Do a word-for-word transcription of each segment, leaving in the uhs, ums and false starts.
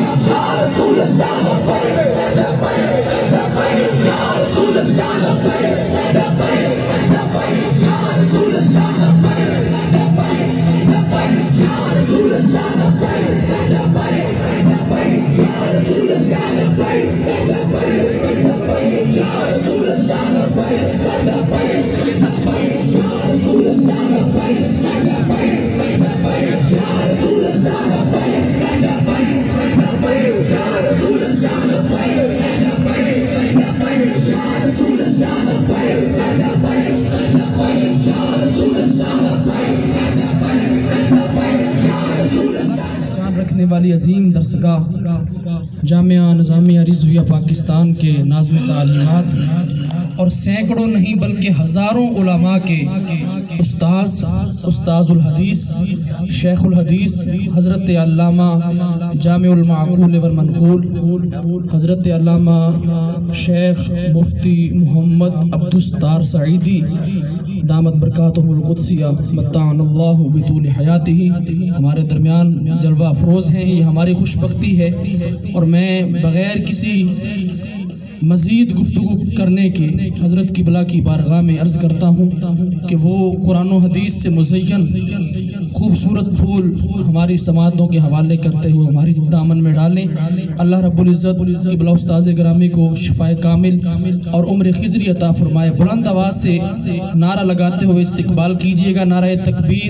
رکھنے والی عظیم درسگاہ جامعہ نظامیہ رضویہ پاکستان کے ناظم تعلیمات اور سینکڑوں نہیں بلکہ ہزاروں علماء کے استاذ استاذ الحدیث شیخ الحدیث حضرت علامہ جامع المعقول والمنقول حضرت علامہ شیخ مفتی محمد عبدالستار سعیدی دامت برکاتہ القدسیہ متعنا اللہ بطول حیاتہ ہمارے درمیان جلوہ افروز ہیں. یہ ہماری خوش بختی ہے اور میں بغیر کسی مزید گفتگو کرنے کے حضرت قبلہ کی بارگاہ میں عرض کرتا ہوں کہ وہ قرآن و حدیث سے مزین خوبصورت پھول ہماری سماعتوں کے حوالے کرتے ہوئے ہماری دامن میں ڈالیں. اللہ رب العزت قبلہ استاذ گرامی کو شفاء کامل اور عمر خضری عطا فرمائے. بلند آواز سے نعرہ لگاتے ہوئے استقبال کیجئے گا. نعرہ تکبیر،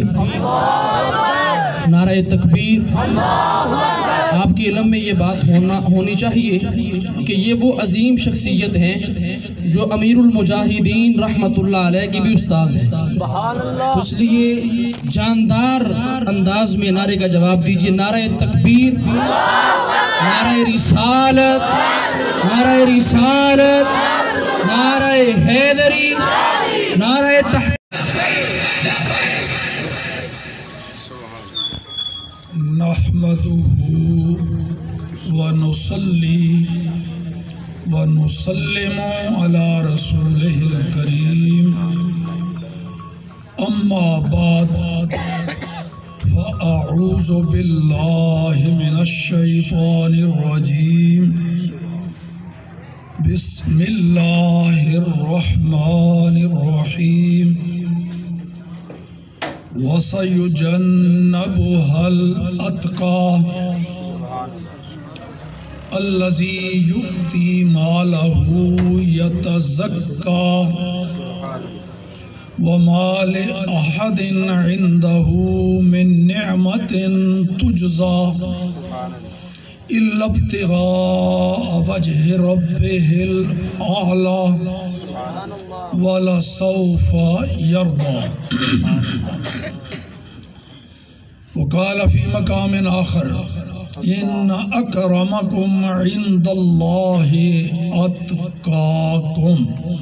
نعرہ تکبیر. آپ کے علم میں یہ بات ہونا ہونی چاہیے کہ یہ وہ عظیم شخصیت ہیں جو امیر المجاہدین رحمت اللہ علیہ کی بھی استاذ ہیں. تو اس لیے جاندار انداز میں نعرے کا جواب دیجئے. نعرہ تکبیر، نعرہ رسالت، نعرہ رسالت، نعرہ حیدری، نعرہ تحقیق. نحمده ونصلي ونسلم على رسوله الكريم أما بعد فأعوذ بالله من الشيطان الرجيم بسم الله الرحمن الرحيم وَسَيُجَنَّبُهَا الْأَتْقَى الَّذِي يُؤْتِي مَالَهُ يَتَزَكَّى وَمَا لِأَحَدٍ عِنْدَهُ مِن نِعْمَةٍ تُجْزَى إِلَّا ابْتِغَاءَ وَجْهِ رَبِّهِ الْأَعْلَى وَلَسَوْفَ يَرْضَى. وقال في مقام آخر إن أكرمكم عند الله أتقاكم.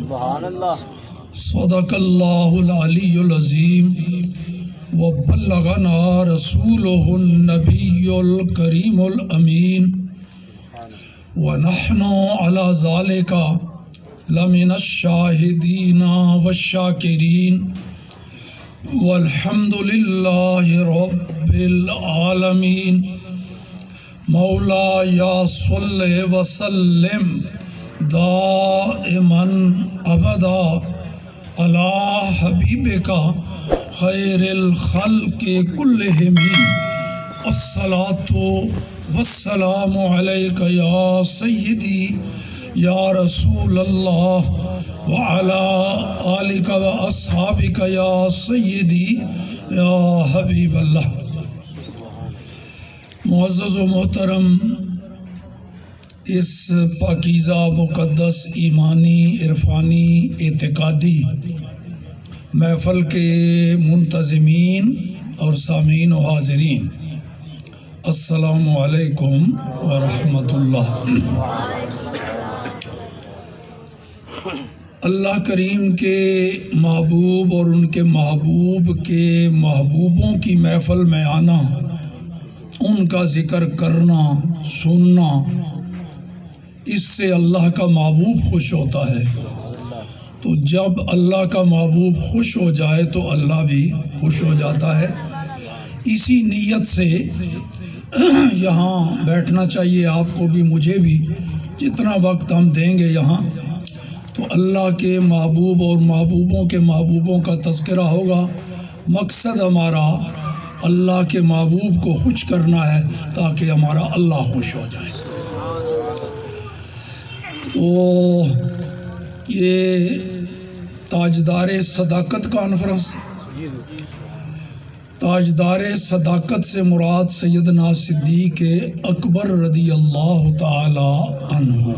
صدق الله العلي العظيم وبلغنا رسوله النبي الكريم الأمين ونحن على ذلك لمن الشاهدين والشاكرين والحمد لله رب العالمين. مولاي صل وسلم دائما ابدا على حبيبك خير الخلق كلهم. الصلاة والسلام عليك يا سيدي يا رسول الله وعلى آلك وأصحابك يا سيدي يا حبيب الله. معزز و محترم، اس پاکیزہ مقدس ایمانی عرفانی اعتقادی محفل کے منتظمین اور سامعین و حاضرین، السلام علیکم ورحمۃ اللہ. اللہ کریم کے محبوب اور ان کے محبوب کے محبوبوں کی محفل میں آنا، ان کا ذکر کرنا، سننا، اس سے اللہ کا محبوب خوش ہوتا ہے. تو جب اللہ کا محبوب خوش ہو جائے تو اللہ بھی خوش ہو جاتا ہے. اسی نیت سے یہاں بیٹھنا چاہیے آپ کو بھی مجھے بھی، جتنا وقت ہم دیں گے یہاں تو اللہ کے محبوب اور محبوبوں کے محبوبوں کا تذکرہ ہوگا۔ مقصد ہمارا اللہ کے محبوب کو خوش کرنا ہے تاکہ ہمارا اللہ خوش ہو جائے۔ تو یہ تاجدار صداقت کانفرنس، تاجدار صداقت سے مراد سیدنا صدیق اکبر رضی اللہ تعالی عنہ،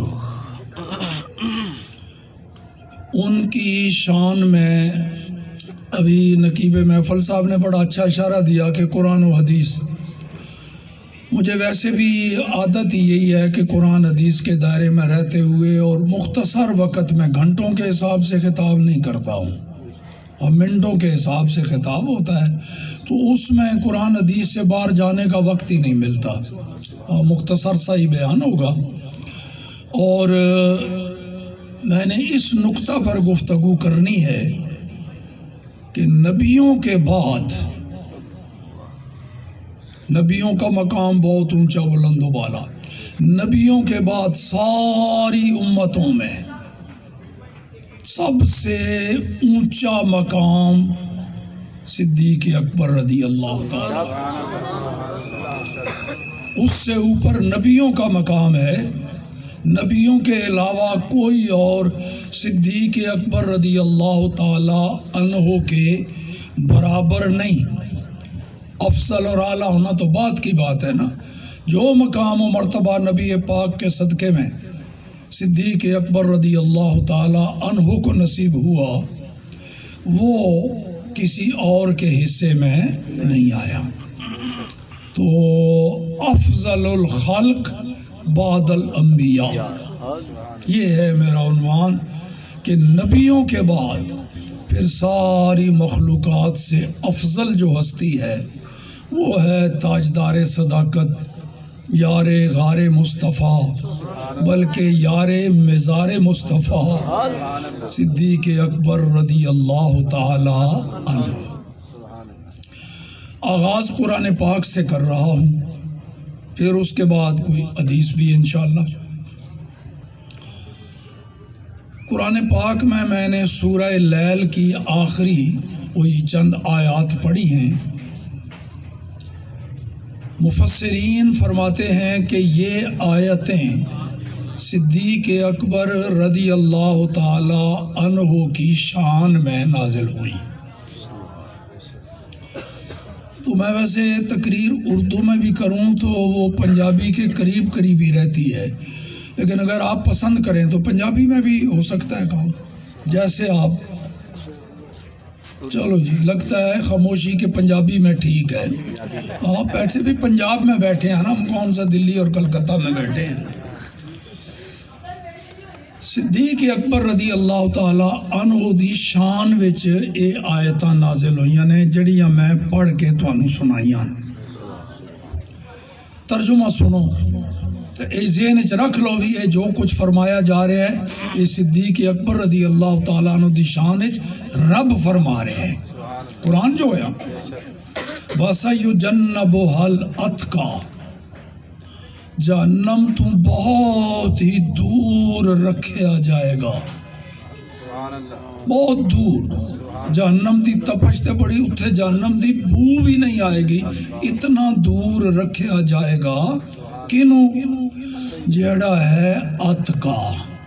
ان کی شان میں ابھی نقیب محفل صاحب نے بڑا اچھا اشارہ دیا کہ قرآن و حدیث، مجھے ویسے بھی عادت ہی یہی ہے کہ قرآن حدیث کے دائرے میں رہتے ہوئے اور مختصر وقت میں گھنٹوں کے حساب سے خطاب نہیں کرتا ہوں اور منٹوں کے حساب سے خطاب ہوتا ہے، تو اس میں قرآن حدیث سے باہر جانے کا وقت ہی نہیں ملتا اور مختصر سا ہی بیان ہوگا۔ اور میں نے اس نقطہ پر گفتگو کرنی ہے کہ نبیوں کے بعد، نبیوں کا مقام بہت اونچا بلند و بالا، نبیوں کے بعد ساری امتوں میں سب سے اونچا مقام صدیق اکبر رضی اللہ تعالی، اس سے اوپر نبیوں کا مقام ہے۔ نبیوں کے علاوہ کوئی اور صدیق اکبر رضی اللہ تعالی عنہ کے برابر نہیں۔ افضل اور اعلیٰ ہونا تو بات کی بات ہے نا، جو مقام و مرتبہ نبی پاک کے صدقے میں صدیق اکبر رضی اللہ تعالی عنہ کو نصیب ہوا، وہ کسی اور کے حصے میں نہیں آیا۔ تو افضل الخلق بعد الانبیاء، یہ ہے میرا عنوان کہ نبیوں کے بعد پھر ساری مخلوقات سے افضل جو ہستی ہے وہ ہے تاجدار صداقت، یار غار مصطفیٰ، بلکہ یار مزار مصطفیٰ صدیق اکبر رضی اللہ تعالی عنہ۔ آغاز قرآن پاک سے کر رہا ہوں، پھر اس کے بعد کوئی حدیث بھی انشاءاللہ۔ قرآن پاک میں میں نے سورہ لیل کی آخری وہی چند آیات پڑھی ہیں۔ مفسرین فرماتے ہیں کہ یہ آیتیں صدیق اکبر رضی اللہ تعالی عنہ کی شان میں نازل ہوئی۔ تو میں ویسے تقریر اردو میں بھی کروں تو وہ پنجابی کے قریب قریب ہی رہتی ہے، لیکن اگر آپ پسند کریں تو پنجابی میں بھی ہو سکتا ہے کام، جیسے آپ۔ چلو جی، لگتا ہے خاموشی کے پنجابی میں ٹھیک ہے۔ آپ ایسے بھی پنجاب میں بیٹھے ہیں نا، ہم کون سا دلی اور کلکتہ میں بیٹھے ہیں۔ صدیق اکبر رضی اللہ تعالی عنہ دی شان وچ اے آیتاں نازل ہوئیاں نے جڑیاں میں پڑھ کے تانوں سنائیاں۔ ترجمہ سنو تو اے ذہن وچ رکھ لو بھی اے جو کچھ فرمایا جا رہا ہے یہ صدیق اکبر رضی اللہ تعالیٰ عنہ دی شان وچ رب فرما رہے ہیں۔ قرآن جو ہے وَسَيُجَنَّبُهَا الْأَتْقَى، جہنم تو بہت ہی دور رکھیا جائے گا، بہت دور۔ جہنم دی تپش تے بڑی، اتھے جہنم دی بو بھی نہیں آئے گی، اتنا دور رکھیا جائے گا۔ کنوں؟ جیڑا ہے اتقا،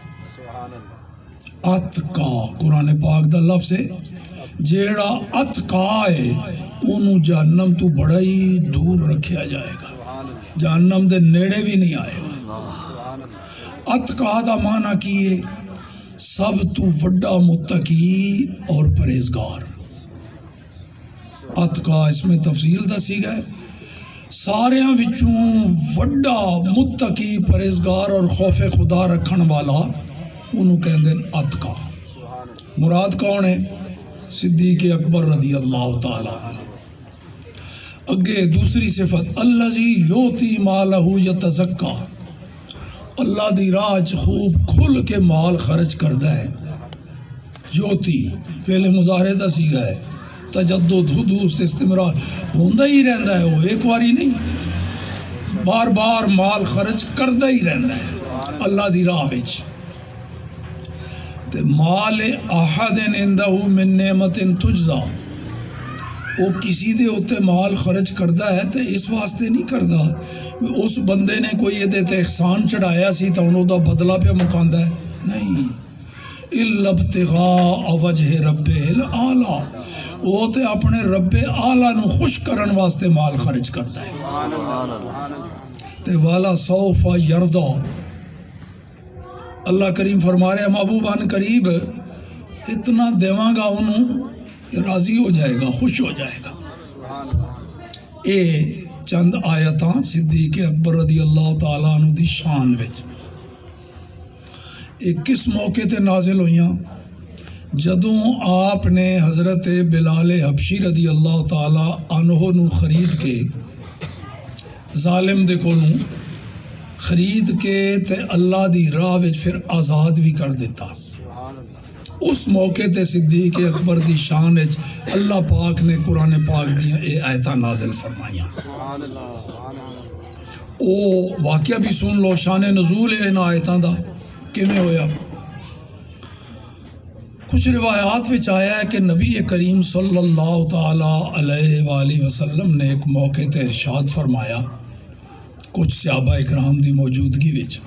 اتقا قرآن پاک دا لفظ ہے، جیڑا اتقا ہے انہوں جہنم تو بڑا ہی دور رکھیا جائے گا، جہنم دے نیڑے بھی نہیں آئے گا۔ اتقا دا معنی کیے سب تو وڈا متقی اور پرہیزگار۔ اتقا اس میں تفصیل دسی گئے، ساریاں وچوں وڈا متقی پرہیزگار اور خوف خدا رکھن والا انہوں کہندے اتقا۔ مراد کون ہے؟ صدیق اکبر رضی اللہ تعالی۔ اگے دوسری صفت الذی یوتی مالہ یتزکا، اللہ دی راج خوب کھل کے مال خرچ کردا ہے۔ یوتی فعل مضارع دا صیغہ ہے، تجدد حدوث استمرار ہوندا ہی رہندا ہے، وہ ایک واری نہیں۔ بار بار مال خرچ کردا ہی رہندا ہے اللہ دی راہ وچ. تے مال احد عنده من نعمت تجزا، وہ کسی دے اتنے مال خرچ کردا ہے تے اس واسطے نہیں کردا اس بندے نے کوئی یہ تے احسان چڑھایا سی تو انہوں دا بدلہ پہ مکاندا ہے، نہیں. الا ابتغاء وجہ ربہ الاعلیٰ، وہ تے اپنے رب اعلیٰ نو خوش کرن واسطے مال خرچ کرتا ہے. تے والا سوف یرضا، اللہ کریم فرما رہے ہیں محبوب ان قریب اتنا دیواں گا انہوں راضی ہو جائے گا، خوش ہو جائے گا. اے چند آیتاں صدیق اکبر رضی اللہ تعالیٰ عنہ دی شان وچ ایک کس موقع تے نازل ہوئیاں جدوں آپ نے حضرت بلال حبشی رضی اللہ تعالیٰ عنہ نو خرید کے ظالم دے کولوں خرید کے تے اللہ دی راہ وچ پھر آزاد بھی کر دیتا. اس موقع تے صدیق اکبر دی شان وچ اللہ پاک نے قرآن پاک دیاں اے آیتاں نازل فرمائیاں. او واقعہ بھی سن لو، شان نزول ہے ان آیتاں دا کیویں ہویا. کچھ روایات وچ آیا ہے کہ نبی کریم صلی اللہ تعالی علیہ وآلہ وسلم نے ایک موقع تے ارشاد فرمایا کچھ صحابہ اکرام دی موجودگی وچ،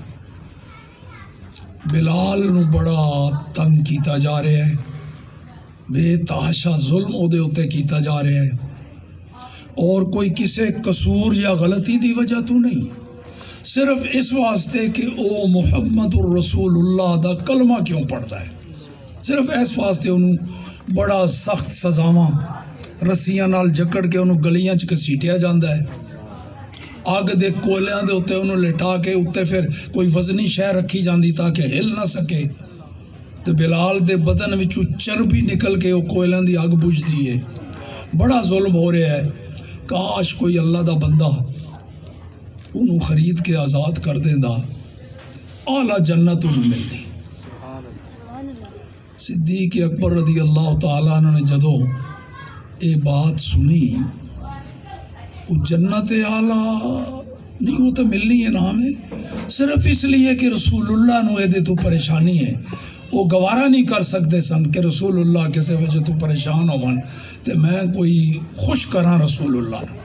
بلال نو بڑا تنگ کیتا جا رہا ہے، بے تحاشا ظلم او دے اتے کیتا جا رہا ہے، اور کوئی کسے قصور یا غلطی دی وجہ تو نہیں، صرف اس واسطے کہ او محمد الرسول اللہ دا کلمہ کیوں پڑھتا ہے، صرف اس واسطے انہوں بڑا سخت سزاواں رسیاں نال جکڑ کے انہوں گلیاں چ کسیٹیا جاندہ ہے، آگ دے کولیاں دے اتے انہوں لٹا کے اتے پھر کوئی وزنی شے رکھی جاندی تاکہ ہل نہ سکے. تو بلال دے بدن وچوں چربی نکل کے وہ کولیاں دی آگ بجھ دی ہے. بڑا ظلم ہو رہا ہے. کاش کوئی اللہ دا بندہ انہوں خرید کے آزاد کر دیندا، اعلیٰ جنت انہوں ملتی. صدیق اکبر رضی اللہ تعالیٰ عنہ نے جدوں اے بات سنی، وہ جنت اعلیٰ نہیں وہ تو ملنی ہے نا ہمیں، صرف اس لیے کہ رسول اللہ نو دے تو پریشانی ہے، وہ گوارا نہیں کر سکتے سن کہ رسول اللہ کسی وجہ تو پریشان ہو من تے میں کوئی خوش کراں رسول اللہ نو.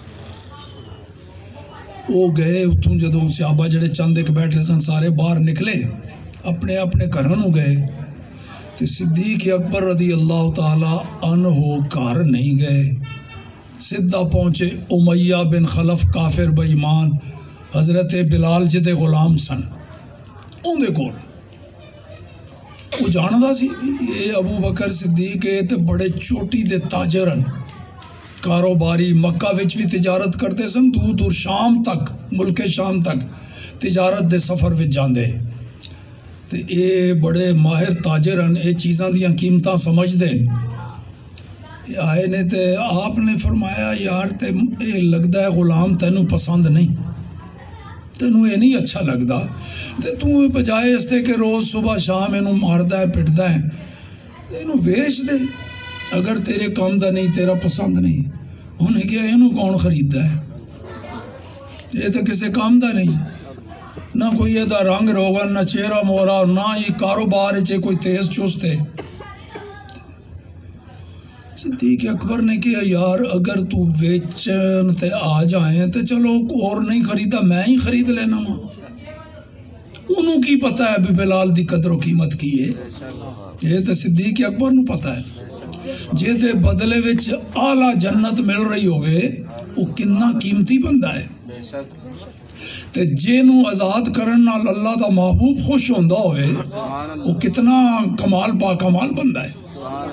وہ گئے اتوں جدوں صحابہ جڑے چند ایک بیٹھے سن سارے باہر نکلے اپنے اپنے گھراں نو گئے تے صدیق اکبر رضی اللہ تعالی عنہ گھر نہیں گئے، سدھا پہنچے امیہ بن خلف کافر بے ایمان حضرت بلال جدے غلام سن اون دے کول. وہ جاندا سی یہ ابو بکر صدیق ہے تے بڑے چوٹی دے تاجرن، کاروباری، مکہ وچ بھی تجارت کرتے سن، دور دور شام تک، ملک شام تک تجارت دے سفر وچ جاندے تے اے بڑے ماہر تاجرن، اے چیزاں دیاں قیمتاں سمجھ دے. آئے نے تے آپ نے فرمایا یار تے اے لگدا ہے غلام تینوں پسند نہیں، تینوں اے نہیں اچھا لگدا تے تو بجائے اس تے کہ روز صبح شام انہوں ماردا ہے پٹدا ہے انہوں ویچ دے، اگر تیرے کام دا نہیں، تیرا پسند نہیں. انہیں کیا انہوں کون خریددا ہے، یہ تو کسے کام دا نہیں، نہ کوئی یہ دا رنگ روغن، نہ چہرہ مورا، نہ یہ کاروبار چے کوئی تیز چست ہے. صدیق اکبر نے کہا یار اگر تو ویچن تے آ جائیں تو چلو اور نہیں خریدا میں ہی خرید لینا ماں. انہوں کی پتہ ہے بھی بلال دی قدر و قیمت کی ہے، یہ تو صدیق اکبر نو پتہ ہے. جے دے بدلے وچ اعلیٰ جنت مل رہی ہوئے وہ کتنا قیمتی بندہ ہے، تے جے نو آزاد کرن نال اللہ دا محبوب خوش ہوندا ہوئے وہ کتنا کمال با کمال بندہ ہے.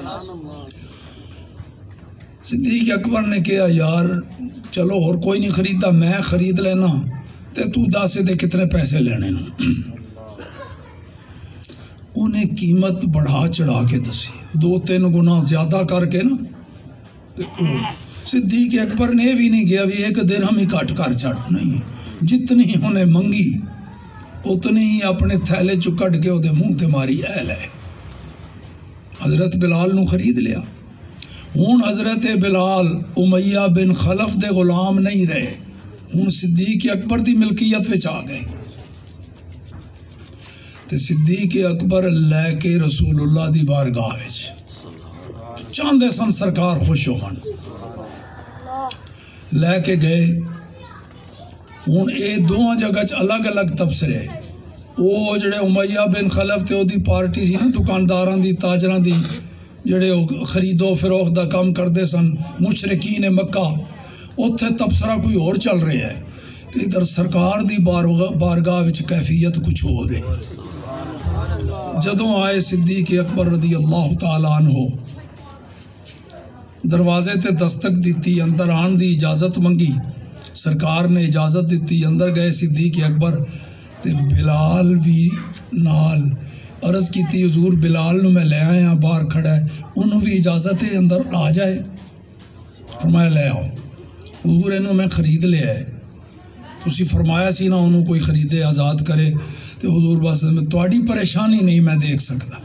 صدیق اکبر نے کہا یار چلو اور کوئی نہیں خریدا میں خرید لینا تے تو داسے دے کتنے پیسے لینے نا. انہیں قیمت بڑھا چڑھا کے دسی، دو تین گنا زیادہ کر کے نا. صدیق اکبر نے بھی نہیں کیا بھی ایک درہم ہی کٹ کر چڑھ، نہیں، جتنی انہیں منگی اتنی ہی اپنے تھیلے چو کٹ کے وہ منہ تے ماری اے لے. حضرت بلال نو خرید لیا. ہون حضرت بلال امیہ بن خلف دے غلام نہیں رہے، ہوں صدیق اکبر دی ملکیت وچ آ گئے تے صدیق اکبر لے کے رسول اللہ دی بارگاہ وچ چاہندے سن سرکار خوش ہون لے کے گئے. ہوں اے دونوں جگہ چ الگ الگ تبصرے. وہ جڑے امیہ بن خلف تے او دی پارٹی سی نا دکانداراں دی تاجراں دی جڑے خرید و فروخت دا کام کردے سن مشرکین مکہ اتھے تبصرہ کوئی اور چل رہا ہے تے ادھر سرکار دی بارگاہ وچ کیفیت کچھ ہو رہی. جدوں آئے صدیق اکبر رضی اللہ تعالیٰ عنہ دروازے تے دستک دیتی اندر آن دی اجازت منگی سرکار نے اجازت دیتی اندر گئے صدیق اکبر تے بلال بھی نال عرض کیتی حضور بلال نو میں لے آیا باہر کھڑا ہے انہوں بھی اجازت ہے اندر آ جائے. فرمایا لے آؤ حضور انہوں میں خرید لے آئے تسی فرمایا سی نا انہوں کوئی خریدے آزاد کرے تو حضور بس میں تواڈی پریشانی نہیں میں دیکھ سکتا.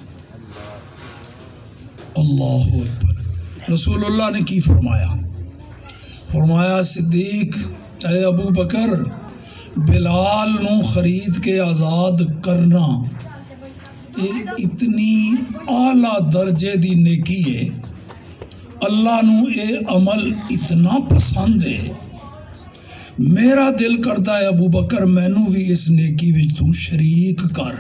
اللہ اکبر. رسول اللہ نے کی فرمایا فرمایا صدیق چاہے ابو بکر بلال نو خرید کے آزاد کرنا یہ اتنی اعلیٰ درجے دی نیکی ہے. اللہ نو اے عمل اتنا پسند ہے میرا دل کرتا ہے ابو بکر مینوں بھی اس نیکی وچ تو شریک کر.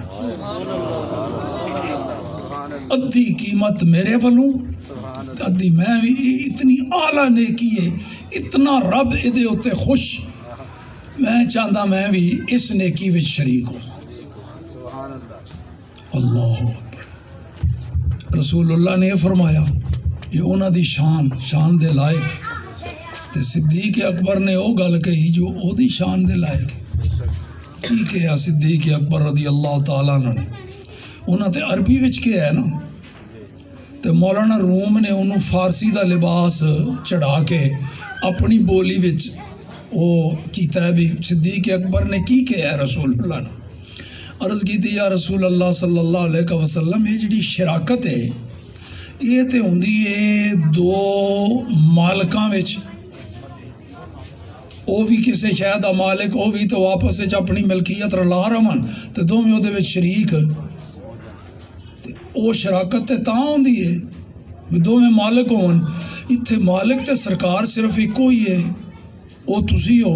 ادھی قیمت میرے والوں ادھی میں بھی اتنی اعلیٰ نیکی ہے اتنا رب ادھے ہوتے خوش میں چاہتا میں بھی اس نیکی وچ شریک ہوں. اللہ اکبر. رسول اللہ نے یہ فرمایا یہ انہاں دی شان شان دے لائق تے صدیق اکبر نے وہ گل کہی جو او دی شان دے لائق کی کہا صدیق اکبر رضی اللہ تعالیٰ عنہ نے. انہاں تے عربی وچ کیا ہے نا تے مولانا روم نے انہوں فارسی دا لباس چڑھا کے اپنی بولی وچ وہ کیتا ہے بھی صدیق اکبر نے کی کہا ہے رسول اللہ نے. عرض کی تھی یا رسول اللہ صلی اللہ علیہ وسلم یہ جڑی شراکت ہے یہ تے ہوندی ہے دو مالکاں وچ او بھی کسے شاید مالک او بھی تو واپس وچ اپنی ملکیت رلا رہن تے دوویں اودے وچ شریک او شراکت تے تاں ہوندی ہے دوویں مالک ہون. ایتھے مالک تے سرکار صرف ایکو ہی ہے او تسی ہو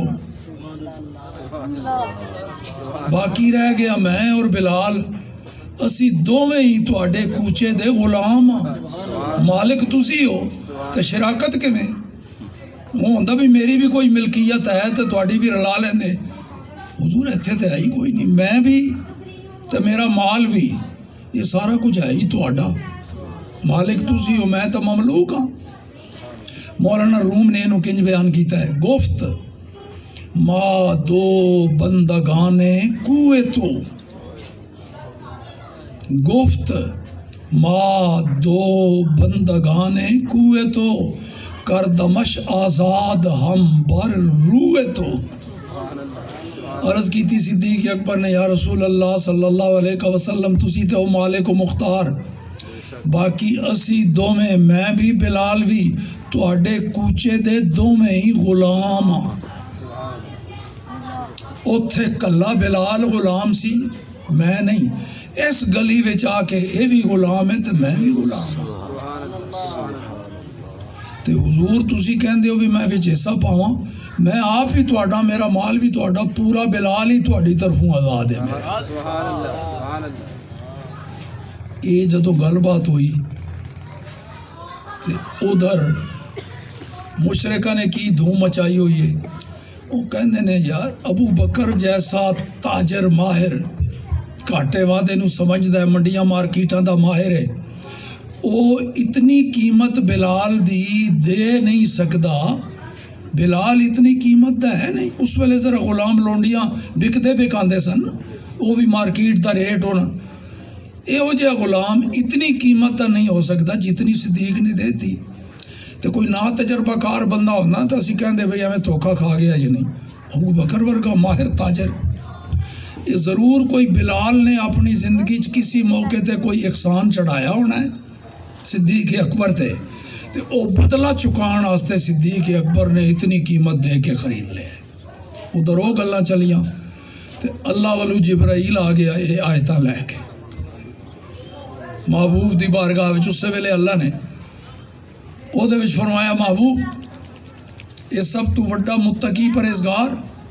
باقی رہ گیا میں اور بلال اسی دوویں ہی تواڈے کوچے دے غلام ہاں. مالک تسی ہو تے شراکت کیویں وہ ہوندا بھی میری بھی کوئی ملکیت ہے تے تواڈی بھی رلا لیندے. حضور ایتھے تے ہے ہی کوئی نہیں میں بھی تے میرا مال بھی یہ سارا کچھ ہے ہی تواڈا مالک تسی ہو میں تے مملوک ہاں. مولانا روم نے انہوں کنج بیان کیتا ہے گفت ما دو بندگانے کوئے تو گفت ما دو بندگانے کوئے تو کردمش آزاد ہم بر روئے تو. عرض کی تھی صدیق اکبر نے یا رسول اللہ صلی اللہ علیہ وسلم تسی تے او مالک و مختار باقی اسی دو میں میں بھی بلال بھی تواڈے کوچے دے دو میں ہی غلام ہاں. اتھے کلا بلال غلام سی میں نہیں اس گلی وچ آ کے اے بھی غلام ہے تے میں بھی غلام ہاں. تے حضور تسی کہندے ہو بھی میں وچ حصہ پاواں میں آپ ہی تواڈا میرا مال بھی تواڈا پورا بلال ہی تواڈی طرفوں آزاد ہے میرا. یہ جدو گل بات ہوئی تے ادھر مشرکہ نے کی دھوم مچائی ہوئی ہے وہ کہندے نے یار ابو بکر جیسا تاجر ماہر کاٹے وعدے نو سمجھدا ہے منڈیاں مارکیٹاں دا ماہر ہے وہ اتنی قیمت بلال دی دے نہیں سکدا. بلال اتنی قیمت دا ہے نہیں اس ویلے ذرا غلام لونڈیاں بکدے بکاندے سن وہ بھی مارکیٹ دا ریٹ ہونا یہ جہاں غلام اتنی قیمت تا نہیں ہو سکتا جتنی صدیق نے دے دی. تو کوئی نا تجربہ کار بندہ ہونا تو اسی کہندے بھئی ہمیں دھوکہ کھا گیا یہ نہیں. ابو بکر ورگا ماہر تاجر یہ ضرور کوئی بلال نے اپنی زندگی چ کسی موقع تے کوئی احسان چڑھایا ہونا ہے صدیق اکبر تے تے او بدلہ چکان واسطے صدیق اکبر نے اتنی قیمت دے کے خرید لے. ادھر وہ گلاں چلیاں تے اللہ والو جبرائیل آ گیا یہ آیتاں لے کے محبوب دی بارگاہ وچ. اس ویلے اللہ نے او دے وچ فرمایا محبوب یہ سب تو وڈا متقی پرہیزگار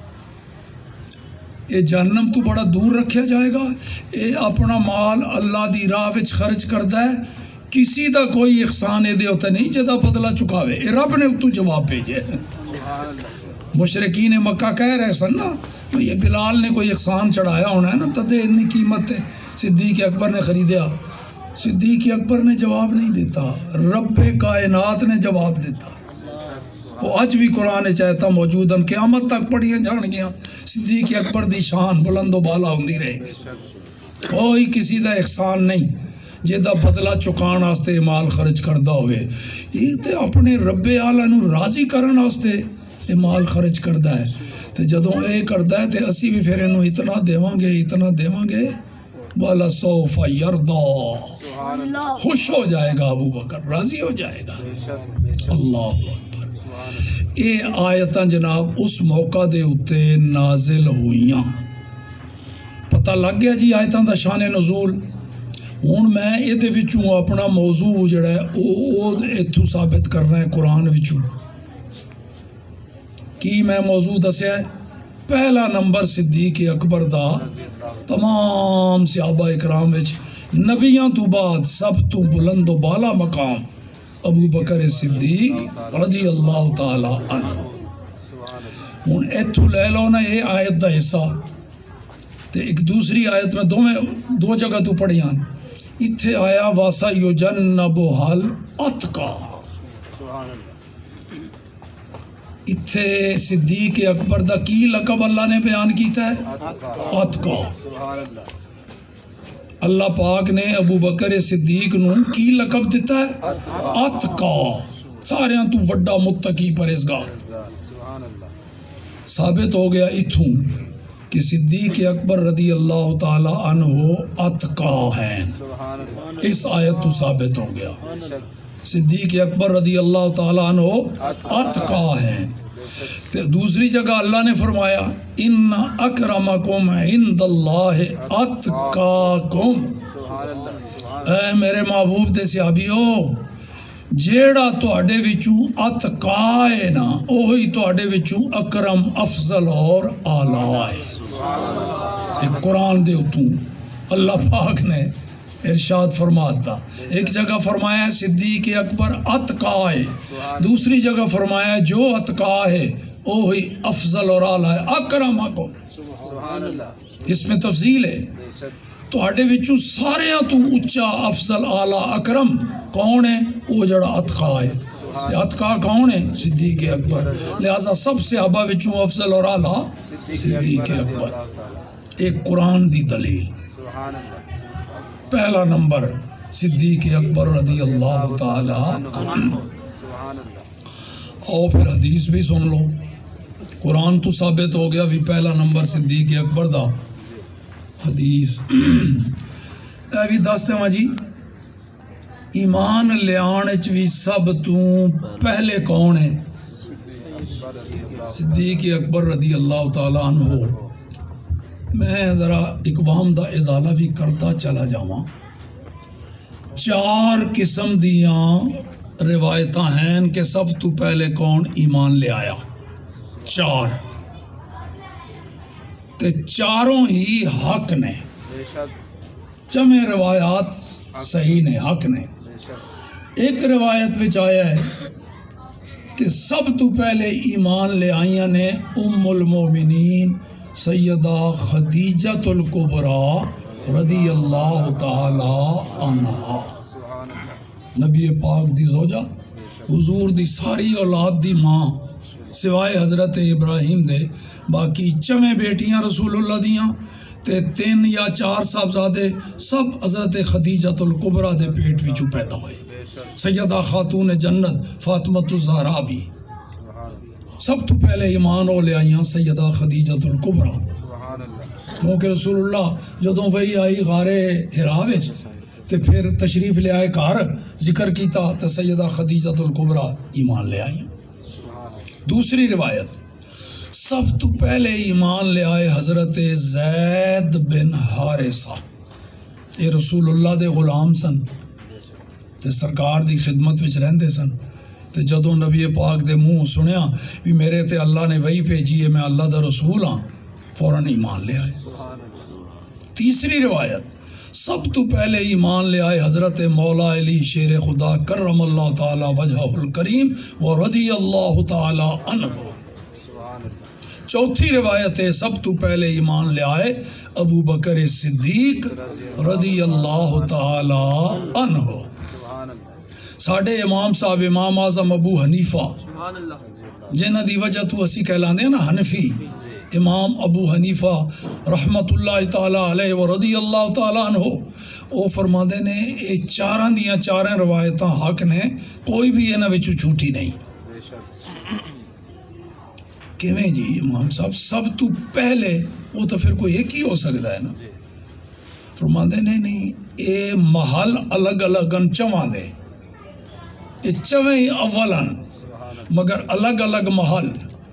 یہ جہنم تو بڑا دور رکھیا جائے گا. یہ اپنا مال اللہ دی راہ وچ خرچ کردا ہے کسی دا کوئی احسان دے ہوتا نہیں جدا بدلہ چکاوے. یہ رب نے تو جواب بھیجے. مشرکین مکہ کہہ رہے سن نا یہ بلال نے کوئی احسان چڑھایا ہونا ہے نا تدے اتنی قیمت ہے صدیق اکبر نے خریدیا. صدیق اکبر نے جواب نہیں دیتا رب کائنات نے جواب دیتا. وہ اج بھی قرآن چاہتا موجود ہیں قیامت تک پڑھیاں جان گیا صدیق اکبر دی شان بلند و بالا ہوندی رہے گی. کوئی کسی دا احسان نہیں جہاں بدلہ چکان واسطے مال خرچ کردہ ہوئے. یہ تے اپنے رب اعلیٰ نو راضی کرن واسطے یہ مال خرچ کردہ ہے. تے جدوں اے کردہ ہے تے اسی بھی پھر انہوں اتنا دیواں گے اتنا دیواں گے والا سوف یردا خوش ہو جائے گا ابو بکر راضی ہو جائے گا. اللہ اکبر. یہ آیتاں جناب اس موقع دے اتے نازل ہوئیاں. پتہ لگ گیا جی آیتاں دا شان نزول. ہوں میں یہ وچوں اپنا موضوع جڑا ہے وہ اتھو ثابت کرنا ہے قرآن وچوں. کی میں موضوع دسیا ہے پہلا نمبر صدیق اکبر دا تمام صحابہ اکرام وچ نبیاں تو بعد سب تو بلند و بالا مقام ابو بکر صدیق رضی اللہ تعالی عنہ. ہوں اتھو لے لو نا یہ آیت دا حصہ تے ایک دوسری آیت میں دو میں دو جگہ تو پڑھیاں اتھے آیا واسا یجنبھا الاتقی. اتھے صدیق اکبر دا کی لقب اللہ نے بیان کیتا ہے اتقی. اللہ پاک نے ابو بکر صدیق نو کی لقب دیتا ہے اتقی سارے تو وڈا متقی پرہیزگار. ثابت ہو گیا اتھوں کہ صدیق اکبر رضی اللہ تعالی عنہ اتقی ہیں. اس آیت تو ثابت ہو گیا صدیق اکبر رضی اللہ تعالی عنہ اتقی ہیں. دوسری جگہ اللہ نے فرمایا ان اکرمکم عند اللہ اتقاکم. اے میرے محبوب دے صحابیو جیڑا تواڈے وچوں اتقی ہے نا وہی تواڈے وچوں اکرم افضل اور اعلیٰ ہے. ایک قرآن دے اتوں اللہ پاک نے ارشاد فرماتا. ایک جگہ فرمایا صدیق اکبر اتقی ہے دوسری جگہ فرمایا جو اتقی ہے وہی افضل اور اعلیٰ ہے. اکرمکم اس میں تفضیل ہے. تواڈے وچوں ساریاں تو اچا افضل اعلیٰ اکرم کون ہے وہ جڑا اتقی ہے. اتقی کون ہے صدیق اکبر. لہذا سب صحابہ وچوں افضل اور اعلیٰ صدیق اکبر. ایک قرآن دی دلیل پہلا نمبر صدیق اکبر رضی اللہ تعالی عنہ. اور پھر حدیث بھی سن لو. قرآن تو ثابت ہو گیا بھی پہلا نمبر صدیق اکبر دا. حدیث اے بھی دستے ہاں جی ایمان لیان وچ بھی سب تو پہلے کون ہے صدیق اکبر رضی اللہ تعالی عنہ. میں ذرا اقوام دا ازالہ بھی کرتا چلا جاواں. چار قسم دیاں روایتاں ہیں کہ سب تو پہلے کون ایمان لے آیا. چار تے چاروں ہی حق نے. چمے روایات صحیح نے حق نے. ایک روایت وچ آیا ہے کہ سب تو پہلے ایمان لے آئیاں نے ام المومنین سیدہ خدیجۃ الکبریٰ رضی اللہ تعالی عنہا. نبی پاک دی زوجہ حضور دی ساری اولاد دی ماں سوائے حضرت ابراہیم دے باقی چویں بیٹیاں رسول اللہ دیاں تے تین یا چار صاحبزادے سب حضرت خدیجۃ الکبریٰ دے پیٹ وچوں پیدا ہوئے. سیدہ خاتون جنت فاطمۃ الزہرا بھی. سب تو پہلے ایمان ہو لے آئیاں سیدہ خدیجۃ الکبریٰ کیونکہ رسول اللہ جدوں وہی آئی غار حرا وچ تے پھر تشریف لے آئے گھر ذکر کیتا تے سیدہ خدیجۃ الکبریٰ ایمان لے آئیاں. دوسری روایت سب تو پہلے ایمان لے آئے حضرت زید بن حارثہ. یہ رسول اللہ دے غلام سن تے سرکار دی خدمت وچ رہندے سن. تے جدوں نبی پاک دے منہ سنیا بھی میرے تے اللہ نے وحی بھیجی ہے، میں اللہ دا رسول ہاں، فوراً ایمان لے آئے. تیسری روایت، سب تو پہلے ایمان لے آئے حضرت مولا علی شیر خدا کرم اللہ تعالی وجہہ الکریم و رضی اللہ تعالی عنہ. چوتھی روایت ہے، سب تو پہلے ایمان لے آئے ابو بکر صدیق رضی اللہ تعالی عنہ. ساڑھے امام صاحب امام اعظم ابو حنیفہ جنہ دی وجہ تو اسی کہلاندے ہیں نا حنفی، امام ابو حنیفہ رحمت اللہ تعالی علیہ و رضی اللہ تعالی عنہ، وہ فرماندے نے یہ چاراں دیاں چاریں روایتاں حق نے، کوئی بھی انہاں وچوں جھوٹی نہیں. کیویں جی امام صاحب سب تو پہلے، وہ تو پھر کوئی ایک ہی ہو سکتا ہے نا. فرماندے نے نہیں، اے محل الگ الگ چواں دے، یہ چویں اولن مگر الگ الگ محل،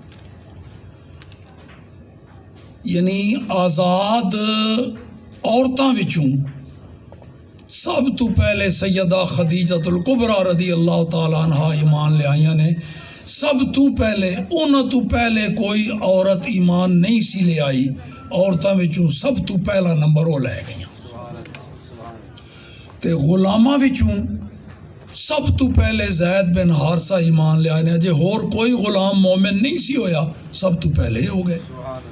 یعنی آزاد عورتاں وچوں سب تو پہلے سیدہ خدیجۃ الکبریٰ رضی اللہ تعالیٰ عنہ ایمان لے آئیاں نے. سب تو پہلے انہوں تو پہلے کوئی عورت ایمان نہیں سی لے آئی، عورتاں وچوں سب تو پہلا نمبر وہ لے گئیاں. تے غلاماں وچوں سب تو پہلے زید بن حارثہ ایمان لے آئے نے. جے ہور کوئی غلام مومن نہیں سی ہویا، سب تو پہلے ہو گئے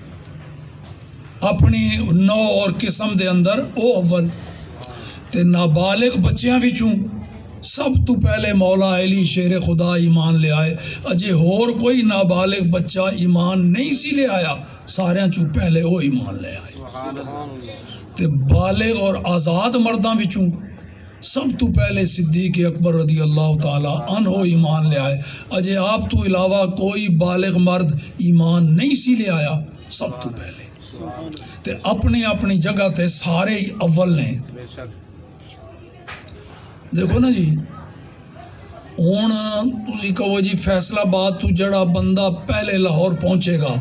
اپنی نو اور قسم دے اندر او اول. تے نابالغ بچیاں وچوں سب تو پہلے مولا علی شیر خدا ایمان لے آئے. اجے ہور کوئی نابالغ بچہ ایمان نہیں سی لے آیا، ساریاں چوں پہلے وہ ایمان لے آئے. تے بالغ اور آزاد مرداں وچوں سب تو پہلے صدیق اکبر رضی اللہ تعالیٰ عنہ ایمان لے آئے. اجے آپ تو علاوہ کوئی بالغ مرد ایمان نہیں سی لے آیا، سب تو پہلے. تے اپنی اپنی جگہ تے سارے ہی اول نے. دیکھو نا جی، ہوں تسی کہو جی فیصل آباد تو جڑا بندہ پہلے لاہور پہنچے گا،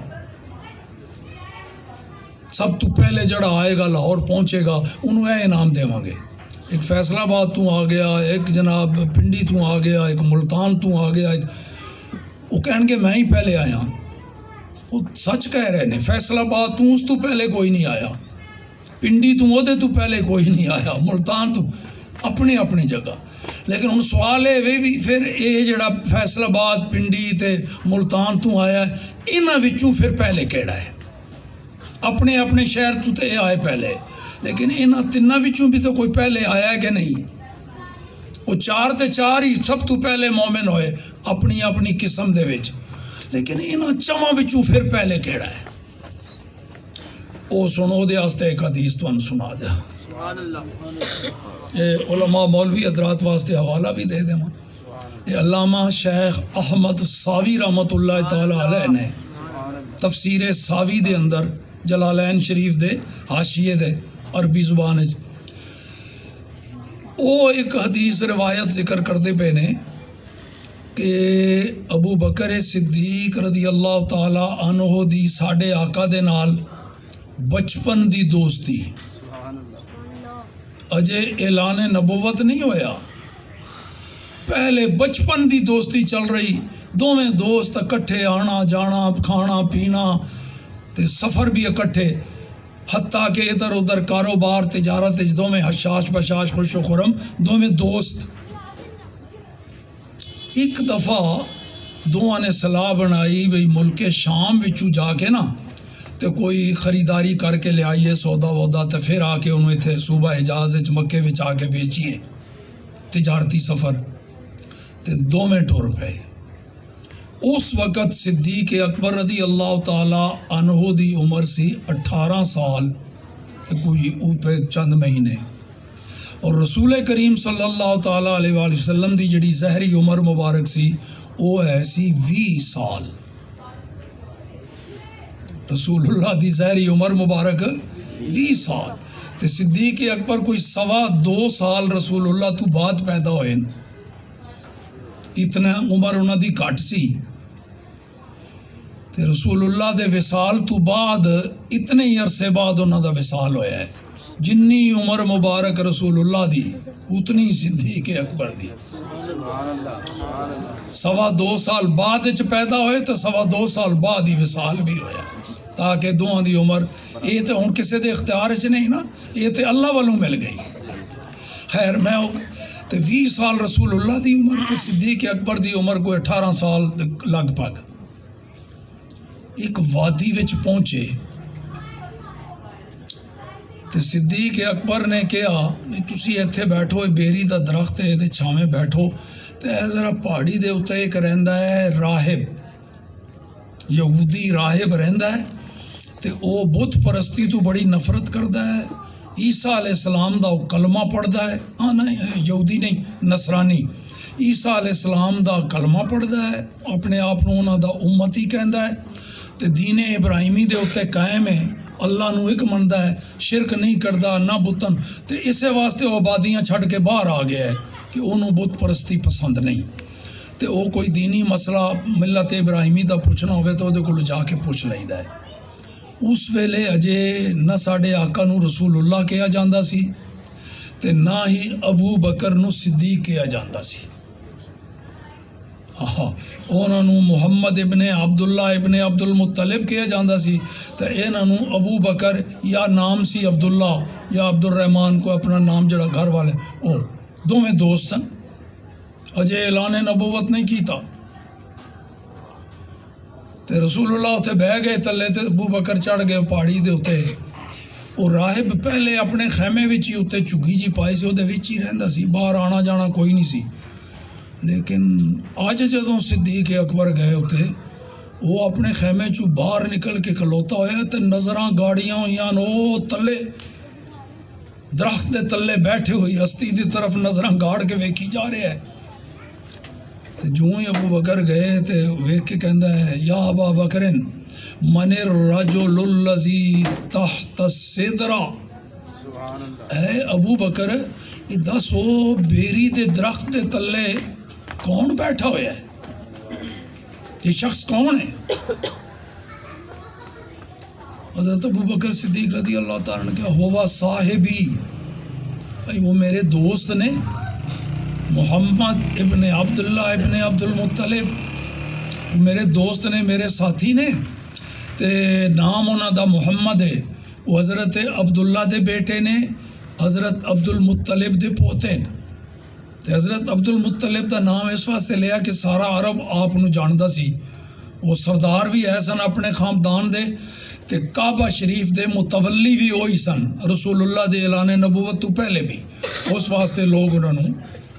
سب تو پہلے جڑا آئے گا لاہور پہنچے گا، انہوں اے انعام دیواں گے. ایک فیصل آباد تو آ گیا، ایک جناب پنڈی تو آ گیا، ایک ملتان تو آ گیا، ایک وہ کہن گے میں ہی پہلے آیا. وہ سچ کہہ رہے نے، فیصل آباد تو اس تو پہلے کوئی نہیں آیا، پنڈی تو وہ دے تو پہلے کوئی نہیں آیا، ملتان تو اپنی اپنی جگہ. لیکن ہن سوال ہے وی پھر اے جڑا فیصل آباد پنڈی تے ملتان تو آیا ہے، انہاں وچوں پھر پہلے کیڑا ہے؟ اپنے اپنے شہر تو تے آئے پہلے، لیکن انہاں تناں وچوں بھی تو کوئی پہلے آیا ہے کہ نہیں؟ وہ چار تے چار ہی سب تو پہلے مومن ہوئے اپنی اپنی قسم دے وچ، لیکن انہاں چواں وچوں پھر پہلے کیڑا ہے؟ او سنو دے واسطے ایک حدیث تانوں سنا دیا. یہ علماء مولوی حضرات واسطے حوالہ بھی دے دیں. یہ علامہ شیخ احمد ساوی رحمت اللہ تعالی علیہ نے تفسیر ساوی دے اندر جلالین شریف دے حاشیے دے عربی زبان وچ وہ ایک حدیث روایت ذکر کرتے پے نے کہ ابو بکر صدیق رضی اللہ تعالی عنہ دی ساڈے آقا دے نال بچپن دی دوستی، اجے اعلان نبوت نہیں ہویا، پہلے بچپن دی دوستی چل رہی. دوویں دوست اکٹھے آنا جانا، کھانا پینا تے سفر بھی اکٹھے، حتیٰ کہ ادھر ادھر کاروبار تجارت دوویں حشاش بشاش خوش و خرم دوویں دوست. ایک دفعہ دونوں نے صلاح بنائی بھئی ملک شام وچوں جا کے نا تو کوئی خریداری کر کے لے آئیے سودا وودا، تو پھر آ کے انہوں اتنے صوبہ حجاز مکے وچ آ کے بیچیے، تجارتی سفر. تے دوویں ٹر پے. اس وقت صدیق اکبر رضی اللہ تعالی عنہ دی عمر سی اٹھارہ سال تے کوئی اوپر چند مہینے، اور رسول کریم صلی اللہ تعالیٰ علیہ وآلہ وسلم دی جڑی ظہری عمر مبارک سی وہ ہے سی وی سال. رسول اللہ دی ظہری عمر مبارک وی سال، تے صدیق اکبر کوئی سوا دو سال رسول اللہ تو بعد پیدا ہوئے، اتنا عمر انہاں دی گھٹ سی. تے رسول اللہ دے وصال تو بعد اتنے ہی عرصے بعد انہاں دا وصال ہویا ہے. جنی عمر مبارک رسول اللہ دی اتنی صدیق اکبر دی. سوا دو سال بعد اچ پیدا ہوئے تو سوا دو سال بعد ہی وصال بھی ہویا تاکہ دوہاں دی عمر یہ تو ہن کسے دے اختیار چ نہیں نا, یہ تو اللہ والوں مل گئی. خیر میں تے وی سال رسول اللہ دی عمر تے صدیق اکبر دی عمر کوئی اٹھارہ سال لگ پگ. ایک وادی وچ پہنچے تے صدیق اکبر نے کہا تسی ایتھے بیٹھو, بیری دا درخت ہے تے چھاویں بیٹھو. تے اے ذرا پہاڑی دے اتنے ایک رہندا ہے راہب, یہودی راہب رہندا ہے تے او بت پرستی تو بڑی نفرت کردا ہے. عیسیٰ علیہ السلام دا کلمہ پڑھدا ہے, ہاں نہیں یہودی نہیں نصرانی, عیسیٰ علیہ السلام دا کلمہ پڑھدا ہے, اپنے آپ نو انہاں دا امتی کہندا ہے تے دین ابراہیمی دے اتنے قائم ہے, اللہ نو ایک مندا ہے, شرک نہیں کردا نہ بتن. تے اسے واسطے وہ آبادیاں چھڑ کے باہر آ گیا ہے کہ انہوں بت پرستی پسند نہیں. تے او کوئی دینی مسئلہ ملت ابراہیمی دا پوچھنا ہوئے تو وہ کو جا کے پوچھ لیندا ہے. اس ویلے اجے نہ ساڈے آقا نو رسول اللہ کہا جاندا سی تے نہ ہی ابو بکر نو صدیق کہا جاندا سی. انہاں نو محمد ابن عبداللہ ابن عبد المطلب کہا جاندا سی تے انہاں نو ابو بکر یا نام سی عبداللہ یا عبد الرحمن کو اپنا نام جڑا گھر والے او دوویں دوست سن. اجے اعلان نبوت نہیں کیتا تے رسول اللہ اتنے بہ گئے تلے تے ابو بکر چڑھ گئے پہاڑی دے اتنے. وہ راہب پہلے اپنے خیمے وچ ہی اتنے چگی جی پائی سی, وہ وچ ہی رہندا سی, باہر آنا جانا کوئی نہیں سی. لیکن اج جدوں صدیق اکبر گئے اتنے وہ اپنے خیمے چوں باہر نکل کے کھلوتا ہویا تے نظراں گاڑیاں ہوئیاں او تلے درخت دے تلے بیٹھے ہوئی ہستی دی طرف نظراں گاڑ کے ویکھی جا رہے ہے. جوں ہی ابو بکر گئے تے ویکھ کے کہندا ہے یا ابا بکرن من الرجل الذی تحت السدرہ, اے ابو بکر یہ دس او بیری دے درخت دے تلے کون بیٹھا ہویا ہے, یہ شخص کون ہے؟ حضرت ابو بکر صدیق رضی اللہ تعالیٰ نے کہا ہوا صاحبی, وہ میرے دوست نے محمد ابن عبداللہ ابن عبد المطلب, میرے دوست نے میرے ساتھی نے تے نام انہاں دا محمد ہے. وہ حضرت عبداللہ دے بیٹے نے, حضرت عبد المطلب دے پوتے نے. تے حضرت عبد المطلب دا نام اس واسطے لیا کہ سارا عرب آپ نو جاندا سی, وہ سردار بھی ہے سن اپنے خاندان دے تے کعبہ شریف دے متولی بھی وہی سن رسول اللہ دے اعلان نبوت تو پہلے بھی, اس واسطے لوگ انہوں نے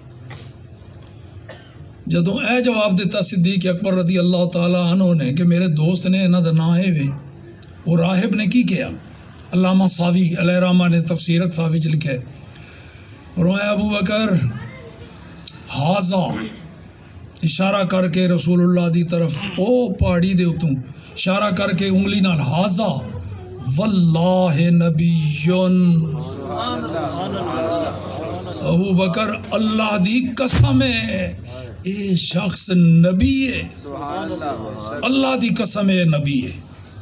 جدوں اے جواب دیتا صدیق اکبر رضی اللہ تعالیٰ عنہ نے کہ میرے دوست نے انہاں دا نام ہے وے, وہ راہب نے کی کیا؟ علامہ ساوی علیہ رحمہ نے تفسیرت ساوی چ لکھے روائے ابو بکر حاضا اشارہ کر کے رسول اللہ دی طرف او پہاڑی دے اتوں اشارہ کر کے انگلی نال حاضا واللہ نبیون, ابو بکر اللہ دی قسم ہے اے شخص نبی ہے, اللہ دی قسم ہے نبی ہے.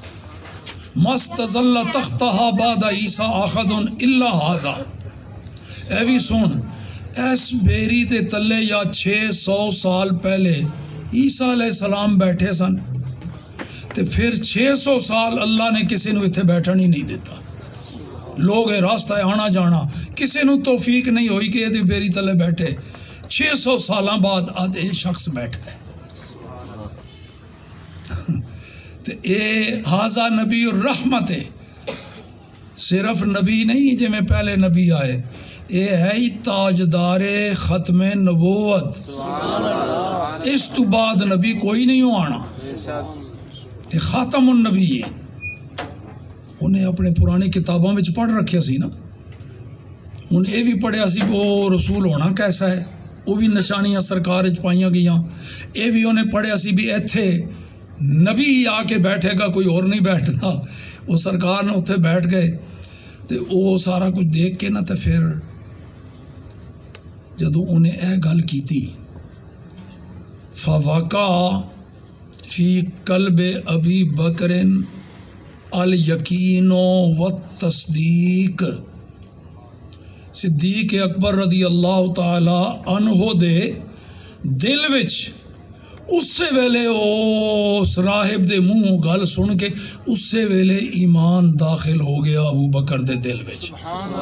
مستظل تختہا بعد عیسیٰ آخد الا ھذا, اے بھی سن اس بیری دے تلے یا چھ سو سال پہلے عیسیٰ علیہ السلام بیٹھے سن تے پھر چھ سو سال اللہ نے کسی نو اتھے بیٹھن ہی نہیں دیتا. لوگ راستہ آنا جانا کسی نو توفیق نہیں ہوئی کہ یہ بیری تلے بیٹھے, چھ سو سالاں بعد آج یہ شخص بیٹھا ہے. تے اے حاضا نبی الرحمت ہے, صرف نبی نہیں جی میں پہلے نبی آئے, اے ہے تاجدار ختم نبوت, اس تو بعد نبی کوئی نہیں ہو آنا, اے خاتم النبی ہے. انہیں اپنے پرانی کتابوں میں پڑھ رکھیا سی نا, انہیں یہ بھی پڑھیا سی وہ رسول ہونا کیسا ہے, وہ بھی نشانیاں سرکار پائیاں گئیاں. یہ بھی انہیں پڑھیا سی بھی ایتھے نبی ہی آ کے بیٹھے گا, کوئی اور نہیں بیٹھتا. وہ سرکار نے اتنے بیٹھ گئے تو وہ سارا کچھ دیکھ کے نا تو پھر جدوں انہیں اے گل کی تھی فواقع فی قلب ابی بکر الیقین و تصدیق، صدیق اکبر رضی اللہ تعالی عنہ دے دل وچ اسے ویلے اس راہب دے منہ گل سن کے اسے ویلے ایمان داخل ہو گیا ابو بکر دے دل وچ،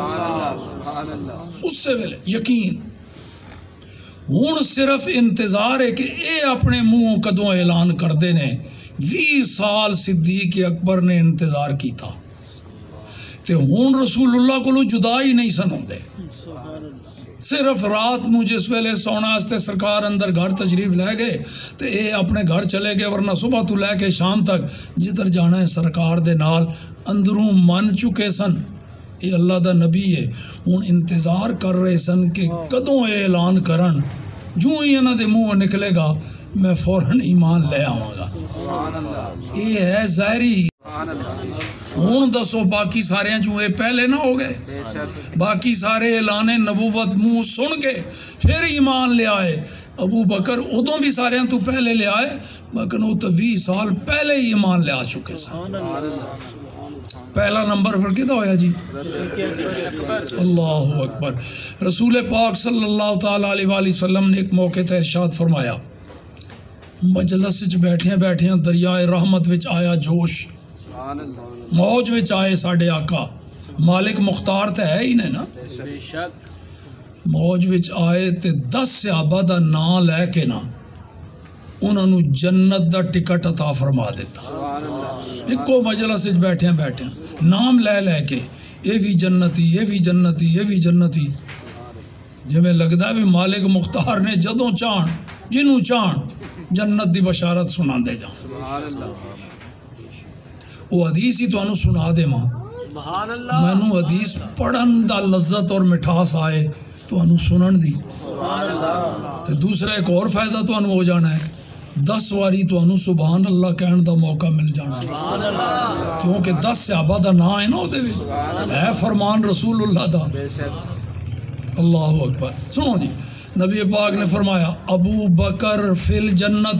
اسے ویلے یقین۔ ہن صرف انتظار ہے کہ اے اپنے منہ کدوں اعلان کردے نے۔ وی سال صدیق اکبر نے انتظار کیتا تے ہن رسول اللہ کو جدا ہی نہیں سن ہوندے۔ صرف رات نو جس ویلے سونا واسطے سرکار اندر گھر تشریف لے گئے تے اے اپنے گھر چلے گئے، ورنہ صبح تو لے کے شام تک جدھر جانا ہے سرکار دے نال اندروں من چکے سن۔ اے اللہ دا نبی ہے، ہن انتظار کر رہے سن کہ کدوں اے اعلان کرن، جو ہی انہاں دے منہ نکلے گا میں فوراً ایمان لے آواں گا۔ اے ہے ظاہری۔ ہوں دسو باقی سارے چوں اے پہلے نہ ہو گئے؟ باقی سارے اعلان نبوت منہ سن کے پھر ایمان لے آئے۔ ابو بکر ادوں بھی سارے تو پہلے لے آئے، لیکن وہ تو بھی سال پہلے ہی ایمان لے آ چکے سن۔ پہلا نمبر پھر کدھا ہویا جی؟ اللہ اکبر۔ رسول پاک صلی اللہ تعالیٰ علیہ وآلہ وسلم نے ایک موقع تے ارشاد فرمایا، مجلس وچ بیٹھیاں بیٹھیاں دریائے رحمت وچ آیا جوش، موج وچ آئے ساڈے آقا مالک مختار تے ہے ہی نے نا، موج وچ آئے تے دس صحابہ دا نام لے کے نا انہاں نو جنت دا ٹکٹ عطا فرما دیتا۔ ایکو مجلس وچ بیٹھیاں بیٹھیاں نام لے لے کے، یہ بھی جنتی، یہ بھی جنتی، یہ بھی جنتی، جویں لگدا بھی مالک مختار نے جدوں چاہن جنوں چاہن جنت دی بشارت سنا دے جاؤں۔ وہ حدیث ہی تو انہوں سنا دے ماں، میں نو حدیث پڑھن دا لذت اور مٹھاس آئے تو انہوں سنن دی، تو دوسرا ایک اور فائدہ تو انہوں ہو جانا ہے، دس واری تو انہوں سبحان اللہ کہن دا موقع مل جانا ہے، کیونکہ دس صحابہ دا نا ہے نا ہوتے بھی ہے فرمان رسول اللہ دا۔ اللہ اکبر۔ سنو جی، نبی پاک نے فرمایا ابو بکر فی الجنت،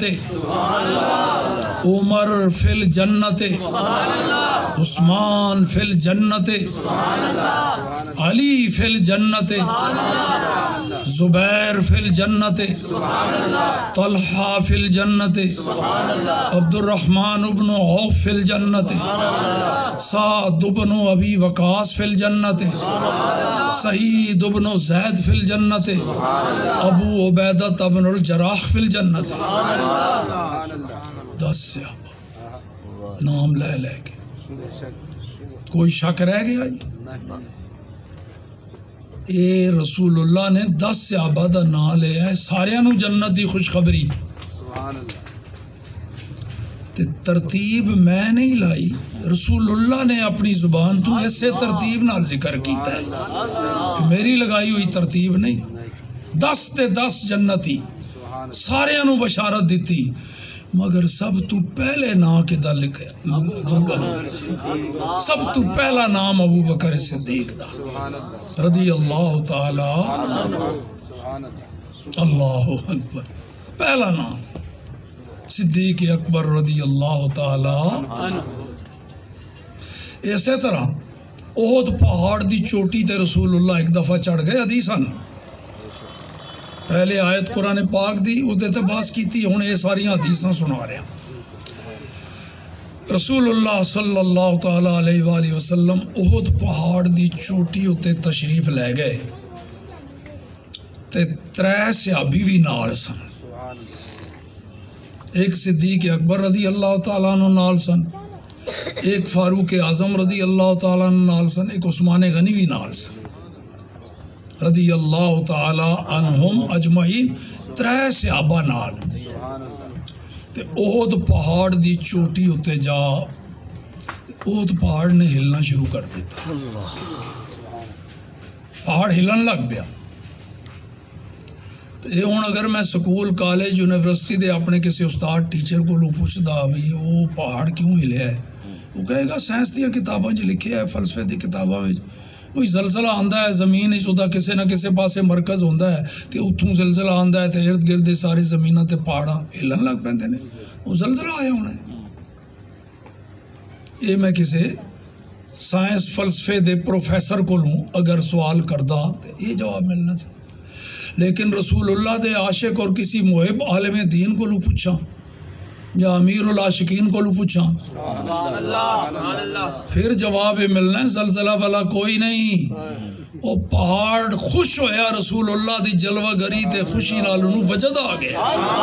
عمر فی الجنت، عثمان فی الجنت، علی فی الجنت، زبیر فی الجنت، طلحہ فی الجنت، عبد الرحمن بن عوف فی الجنت، سعد بن ابی وقاص فی الجنت، سعید بن زید فی الجنت، ابو عبیدہ بن الجراح فی الجنت۔ دس صحابہ نام لے لے کے، کوئی شک رہ گیا جی؟ اے رسول اللہ نے دس صحابہ دا نام لے ہے، سارے نو جنت دی خوشخبری۔ ترتیب میں نہیں لائی، رسول اللہ نے اپنی زبان تو ایسے ترتیب نال ذکر کیتا ہے، میری لگائی ہوئی ترتیب نہیں۔ دس تے دس جنتی سارے نو بشارت دیتی، مگر سب تو پہلے نام کے دا لکھے، سب تو پہلا نام ابو بکر صدیق دا رضی اللہ تعالی۔ اللہ اکبر۔ پہلا نام صدیق اکبر رضی اللہ تعالی۔ اسی طرح احد پہاڑ دی چوٹی تے رسول اللہ ایک دفعہ چڑھ گئے، حدیثاں پہلے آیت قرآن پاک دی اس دے تے باس کیتی، ہن یہ ساری حدیثاں سنا رہے ہیں۔ رسول اللہ صلی اللہ تعالی علیہ وآلہ وسلم احد پہاڑ دی چوٹی اتے تشریف لے گئے تے ترے صحابی بھی نال سن، ایک صدیق اکبر رضی اللہ تعالیٰ عنہ نال سن، ایک فاروق اعظم رضی اللہ تعالیٰ عنہ نال سن، ایک عثمان غنی بھی نال سن رضی اللہ تعالی عنہم اجمعین، ترے صحابہ نال۔ تے احد پہاڑ دی چوٹی اتے جا احد پہاڑ نے ہلنا شروع کر دیتا، پہاڑ ہلن لگ پیا۔ یہ ہوں اگر میں سکول کالج یونیورسٹی دے اپنے کسی استاد ٹیچر کو لو پوچھدا بھی وہ پہاڑ کیوں ہلیا ہے، وہ کہے گا سائنس دیا کتاباں چ لکھے ہے، فلسفے دی کتاباں وچ کوئی زلزلہ آندا ہے زمین ادا کسے نہ کسے پاسے مرکز ہوندا ہے تے اتھوں زلزلہ آندا ہے تے ارد گرد ساری زمیناں تے پہاڑاں ہلن لگ پیندے نے، وہ زلزلہ آیا ہونا ہے۔ یہ میں کسے سائنس فلسفے دے پروفیسر کو لوں اگر سوال کردہ تے یہ جواب ملنا سی، لیکن رسول اللہ دے عاشق اور کسی محب عالم دین کو لوں پوچھا یا امیر العاشقین کو لوں پوچھا پھر جواب ملنا ہے زلزلہ والا کوئی نہیں، وہ پہاڑ خوش ہویا رسول اللہ دی جلوہ گری تے خوشی نال انہوں وجد آ گیا،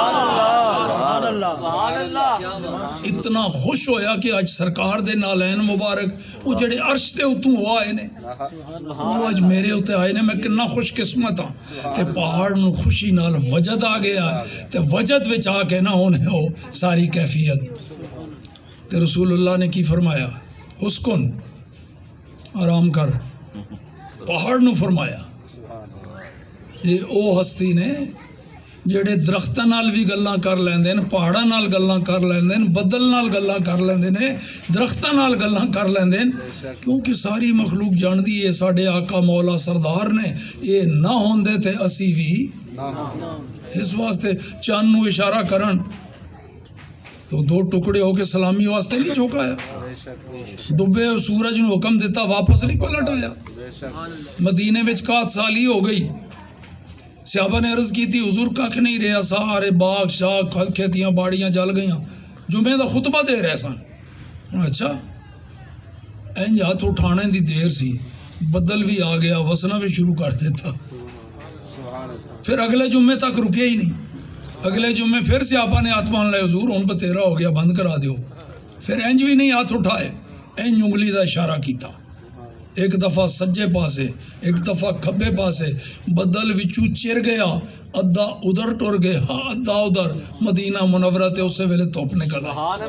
اتنا خوش ہویا کہ آج سرکار دے نالین مبارک وہ جڑے عرش تے اتوں ہوا آئے نے وہ آج میرے ہوتے آئے نے، میں کنا خوش قسمت ہاں تے پہاڑ نو خوشی نال وجد آ گیا تے وجد وچ آ کے نہ ہونے ہو ساری کیفیت تے رسول اللہ نے کی فرمایا اسکن آرام کر، پہاڑ نو فرمایا یہ او ہستی نے جڑے درختاں نال بھی گلاں کر لیندے نے، پہاڑاں نال گلاں کر لیندے نے، بدل نال گلاں کر لیندے نے، درختاں نال گلاں کر لیندے نے، کیونکہ ساری مخلوق جاندی ہے ساڈے آقا مولا سردار نے یہ نہ ہوندے تے اسی بھی اس واسطے چاند نو اشارہ کرن تو دو ٹکڑے ہو کے سلامی واسطے نہیں چوکایا، ڈبے سورج نو حکم دیتا واپس نہیں پلٹ آیا، مدینے وچ کات سالی ہو گئی، صحابہ نے عرض کی تھی حضور ککھ نہیں رہا، سارے باغ شاغ کھیتیاں باڑیاں جل گئیاں، جمعے دا خطبہ دے رہے سن، اچھا اینج ہاتھ اٹھانے دی دیر سی، بدل بھی آ گیا وسنا بھی شروع کر دیتا، پھر اگلے جمعے تک رکے ہی نہیں، اگلے جمعے پھر صحابہ نے ہاتھ مان لے حضور ہن بتیرا ہو گیا بند کرا دیو، پھر اینج بھی نہیں ہاتھ اٹھائے، اینج انگلی دا اشارہ کیتا، ایک دفعہ سجے پاسے ایک دفعہ کھبے پاسے، بدل وچوں چر گیا، ادھا ادھر ٹر گیا ادھا ادھر، مدینہ منورہ تے اسے ویلے توپ نکلا،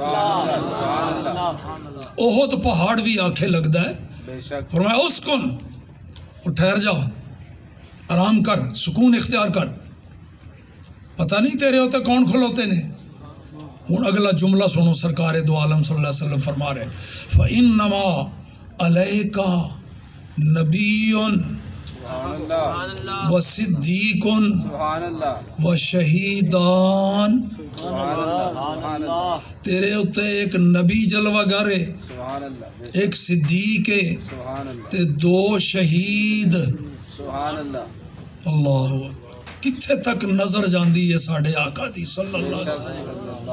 احد پہاڑ بھی آنکھیں لگدا ہے، فرمایا اسکن اور ٹھہر جا، آرام کر، سکون اختیار کر، پتہ نہیں تیرے ہوتے کون کھلوتے نے۔ ہوں اگلا جملہ سنو، سرکار دو عالم صلی اللہ علیہ وسلم فرما رہے فَإِنَّمَا عَلَيْكَ نَبِيٌّ وَصِدِّيقٌ وَشَهِيدان، تیرے ہوتے ایک نبی جلوہ گر ہے، ایک صدیق ہے تے دو شہید، اللہ کتھے تک نظر جاندی ہے ساڑھے آقا دی صلی اللہ علیہ وسلم،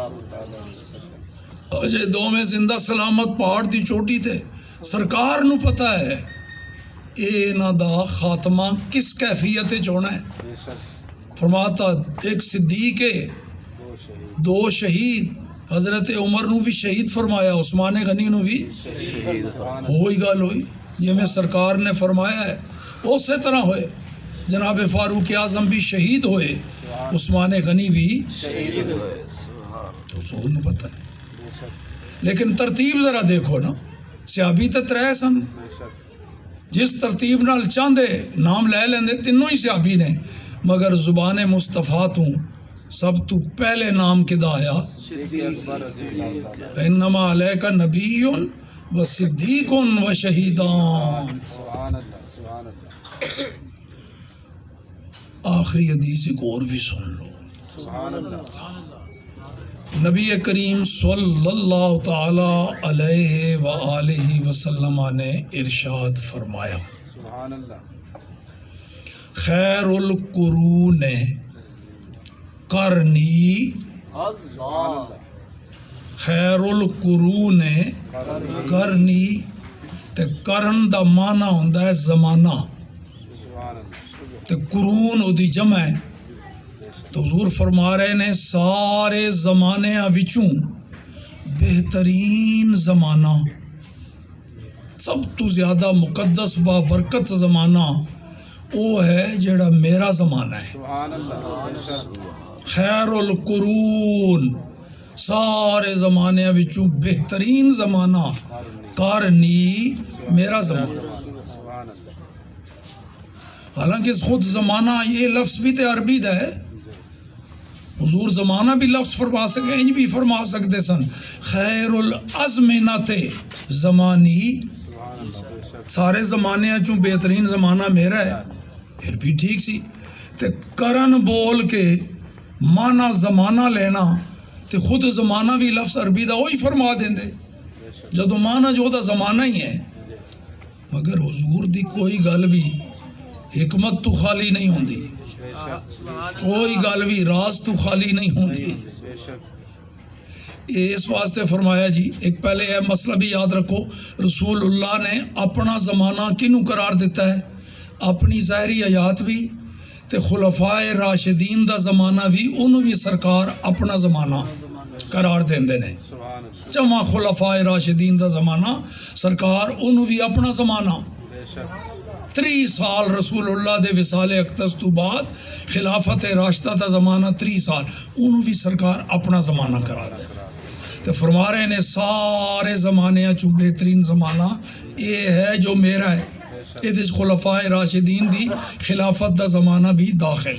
اجے دو میں زندہ سلامت پہاڑ دی چوٹی تھے، سرکار نو پتہ ہے اے نا دا خاتمہ کس کیفیت چونا ہے، فرماتا ایک صدیق ہے دو شہید، حضرت عمر نو بھی شہید فرمایا، عثمان غنی نو بھی ہوئی گال ہوئی، یہ میں سرکار نے فرمایا ہے اسی طرح ہوئے، جناب فاروق اعظم بھی شہید ہوئے، عثمان غنی بھی شہید ہوئے، تو حضور نے پتہ ہے، لیکن ترتیب ذرا دیکھو نا، صحابی تے ترے سن، جس ترتیب نال چاندے نام لے لیندے تینوں ہی صحابی نے، مگر زبان مصطفیٰ تو سب تو پہلے نام کدا آیا، انما علیک نبی و صدیق و شہیدان۔ آخری حدیث ایک اور بھی سن لو، نبی کریم صلی اللہ تعالی علیہ وآلہ وسلم نے ارشاد فرمایا خیر القرون قرنی، خیر القرون قرنی تے قرن دا معنی ہوندا ہے زمانہ، تے قرون او دی جمع ہے، تو حضور فرما رہے نے سارے زمانے وچوں بہترین زمانہ، سب تو زیادہ مقدس با برکت زمانہ وہ ہے جڑا میرا زمانہ ہے، خیر القرون سارے زمانے وچوں بہترین زمانہ قرنی میرا زمانہ، حالانکہ خود زمانہ یہ لفظ بھی تے عربی دا ہے، حضور زمانہ بھی لفظ فرما سکے، انج بھی فرما سکتے سن خیر الازمنہ تے زمانی، سارے زمانے چوں بہترین زمانہ میرا ہے، پھر بھی ٹھیک سی تے کرن بول کے مانا زمانہ لینا تے خود زمانہ بھی لفظ عربی دا وہی فرما دیں دے جدو مانا جو دا زمانہ ہی ہے، مگر حضور دی کوئی گل بھی حکمت تو خالی نہیں ہوندی، کوئی گل بھی راز تو خالی نہیں ہوندی۔ اس واسطے فرمایا جی، ایک پہلے یہ مسئلہ بھی یاد رکھو، رسول اللہ نے اپنا زمانہ کنوں قرار دیتا ہے؟ اپنی ظاہری حیات بھی تے خلفائے راشدین دا زمانہ بھی انہوں بھی سرکار اپنا زمانہ قرار دیندے نے۔ جمع خلفائے راشدین دا زمانہ سرکار انہوں بھی اپنا زمانہ، تری سال رسول اللہ دے وصال اقدس تو بعد خلافت راشدہ دا زمانہ تری سال انہوں بھی سرکار اپنا زمانہ قرار دے۔ تو فرما رہے نے سارے زمانے چو بہترین زمانہ یہ ہے جو میرا ہے، یہ خلفائے راشدین دی خلافت دا زمانہ بھی داخل۔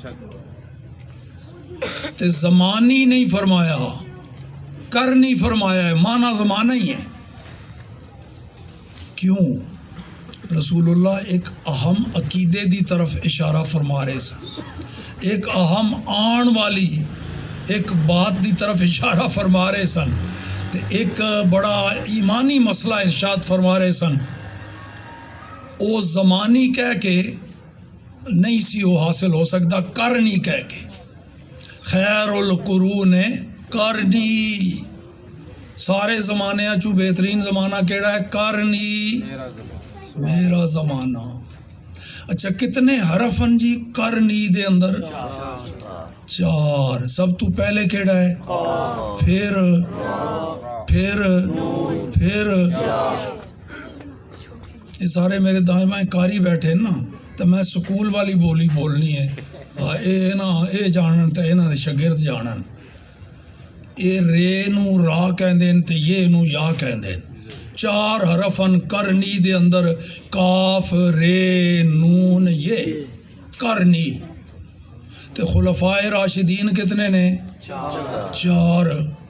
تے زمانی نہیں فرمایا، کرنی فرمایا ہے، مانا زمانہ ہی ہے۔ کیوں؟ رسول اللہ ایک اہم عقیدے دی طرف اشارہ فرما رہے سن، ایک اہم آن والی ایک بات دی طرف اشارہ فرما رہے سن، تے ایک بڑا ایمانی مسئلہ ارشاد فرما رہے سن۔ او زمانی کہہ کے نہیں سی وہ حاصل ہو سکتا، کرنی کہہ کے، خیر القرون کرنی، سارے زمانے چو بہترین زمانہ کیڑا ہے؟ کرنی، میرا زمانہ۔ اچھا کتنے حرف ہیں جی کرنی دے اندر؟ چار۔ سب تو پہلے کیڑا ہے؟ پھر پھر پھر یہ سارے میرے دائیں بائیں کاری بیٹھے نا، تو میں سکول والی بولی بولنی ہے، اے نا اے جانن تے اے نا شگرد جانن، اے رے نو را کہندین تے یہ نو یا کہندین۔ چار حرفن کرنی دے اندر، کاف رے نون یہ کرنی۔ تے خلفائے راشدین کتنے نے؟ چار۔